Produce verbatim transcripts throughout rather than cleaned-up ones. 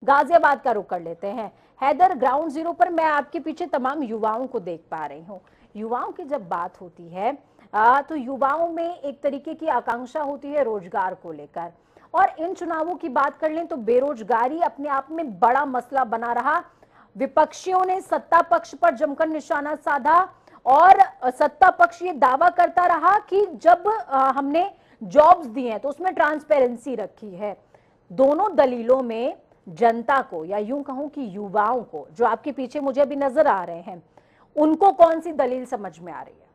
गाजियाबाद का रुख कर लेते हैं। हैदर, ग्राउंड जीरो पर मैं आपके पीछे तमाम युवाओं को देख पा रही हूँ। युवाओं की जब बात होती है आ, तो युवाओं में एक तरीके की आकांक्षा होती है रोजगार को लेकर, और इन चुनावों की बात कर लें तो बेरोजगारी अपने आप में बड़ा मसला बना रहा। विपक्षियों ने सत्ता पक्ष पर जमकर निशाना साधा और सत्ता पक्ष ये दावा करता रहा कि जब आ, हमने जॉब्स दिए हैं तो उसमें ट्रांसपेरेंसी रखी है। दोनों दलीलों में जनता को, या यूं कहूं कि युवाओं को, जो आपके पीछे मुझे भी नजर आ रहे हैं, उनको कौन सी दलील समझ में आ रही है?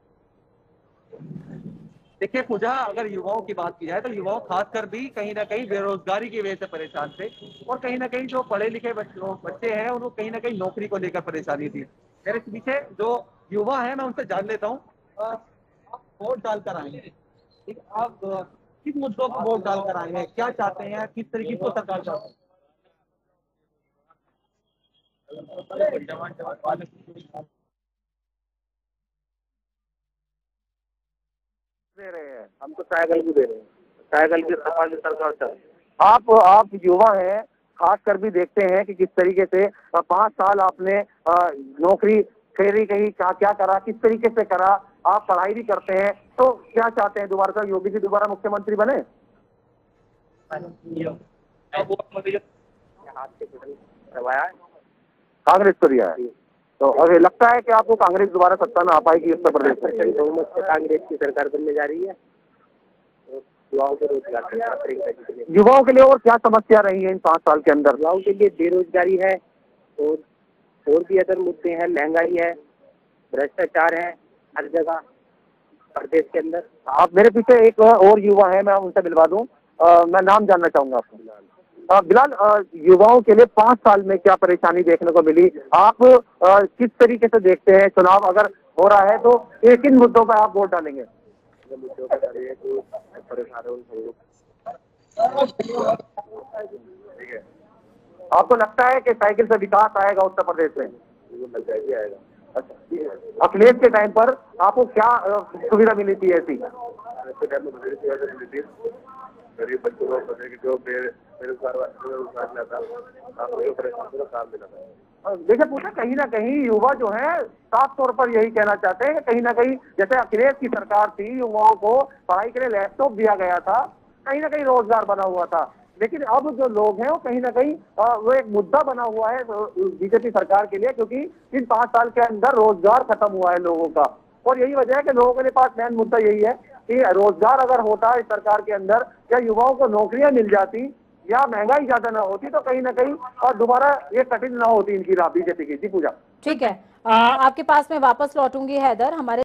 देखिए पूजा, अगर युवाओं की बात की जाए तो युवाओं खासकर भी कहीं ना कहीं बेरोजगारी की वजह से परेशान थे, और कहीं ना कहीं जो पढ़े लिखे बच्चों बच्चे हैं उनको कहीं ना कहीं नौकरी को लेकर परेशानी थी। मेरे पीछे जो युवा है मैं उनसे जान लेता हूँ। अ, आप वोट डालकर आए हैं, ठीक, आप अ, किस मुद्दों पर वोट डालकर आए हैं, क्या चाहते हैं, किस तरीके की सरकार चाहते हैं? दे रहे हैं, हम तो साइकिल भी दे रहे हैं, साइकिल की सफाई की सरकार चल। आप आप युवा हैं, खास कर भी देखते हैं कि किस तरीके से अ, पाँच साल आपने अ, नौकरी फेरी कहीं क्या क्या करा, किस तरीके से करा। आप पढ़ाई भी करते हैं, तो क्या चाहते हैं दोबारा का योगी जी दोबारा मुख्यमंत्री बने? कांग्रेस को दिया है, तो अभी लगता है कि आपको कांग्रेस दोबारा सत्ता में आ पाएगी उत्तर प्रदेश में? बहुमत से कांग्रेस की सरकार बनने जा रही है। युवाओं के रोजगार, युवाओं के लिए और क्या समस्या रही है इन पाँच साल के अंदर? युवाओं के लिए बेरोजगारी है, और और भी अदर मुद्दे हैं, महंगाई है, भ्रष्टाचार है हर जगह प्रदेश के अंदर। आप मेरे पीछे एक और युवा है, मैं उनसे मिलवा दूं। अ, मैं नाम जानना चाहूंगा आपको। अ, बिलाल, अ, युवाओं के लिए पाँच साल में क्या परेशानी देखने को मिली? आप अ, किस तरीके से देखते हैं चुनाव अगर हो रहा है तो ये किन मुद्दों पर आप वोट डालेंगे? मुद्दों पर डालिए तो परेशान है। आपको लगता है कि साइकिल से विकास आएगा उत्तर प्रदेश में? आएगा। अच्छा, अखिलेश के टाइम पर आपको क्या अ, सुविधा मिली थी ऐसी? गरीब बच्चों को जो बेरोजगार देखिए पूछा, कहीं ना कहीं युवा जो है साफ तौर पर यही कहना चाहते हैं कि कहीं ना कहीं जैसे अखिलेश की सरकार थी, युवाओं को पढ़ाई के लिए लैपटॉप दिया गया था, कहीं ना कहीं रोजगार बना हुआ था। लेकिन अब जो लोग हैं वो कहीं ना कहीं अ, वो एक मुद्दा बना हुआ है बीजेपी सरकार के लिए, क्योंकि इन पांच साल के अंदर रोजगार खत्म हुआ है लोगों का। और यही वजह है कि लोगों के पास मेन मुद्दा यही है कि रोजगार अगर होता है सरकार के अंदर, या युवाओं को नौकरियां मिल जाती, या महंगाई ज्यादा ना होती, तो कहीं ना कहीं और दोबारा ये कठिन ना होती इनकी राह बीजेपी की। जी पूजा। ठीक है, आ, आपके पास में वापस लौटूंगी हैदर। हमारे